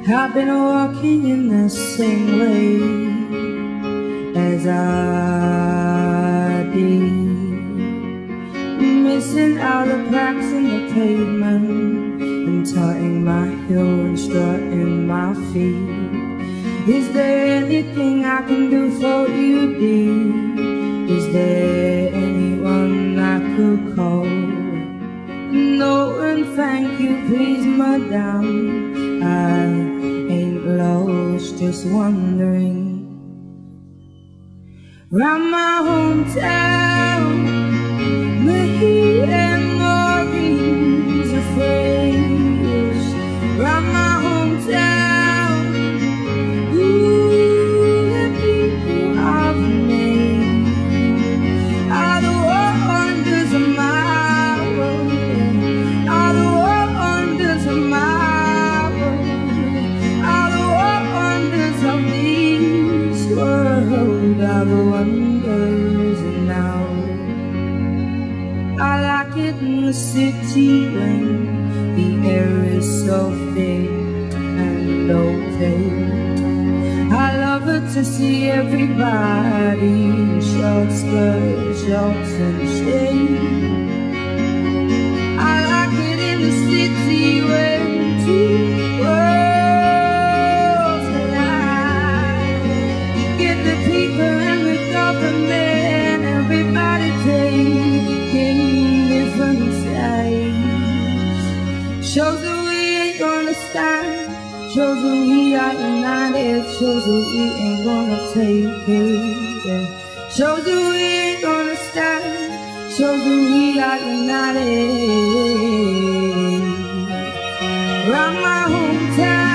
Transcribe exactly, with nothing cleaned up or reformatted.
I've been walking in the same way as I did, missing out the cracks in the pavement and tutting my heel and strutting my feet. Is there anything I can do for you, dear? Is there anyone I could call? No, and thank you, please, madame, I ain't lost, just wondering. Round my hometown, the heat and memories of face. Round my homtown, ooh, the people I've made are the wonders of my world, are the wonders of my world, are the wonders of this world, are the wonders of now. I like it in the city when the air is so thick and opaque. I love it to see everybody in short skirts, shorts and shades. I like it in the city when two worlds collide. Get the people and the government, everybody taking different sides. Shows that we ain't gonna stand, shows that we are united, shows that we ain't gonna take it, yeah. Shows that we ain't gonna stand, shows that we are united. Round my hometown,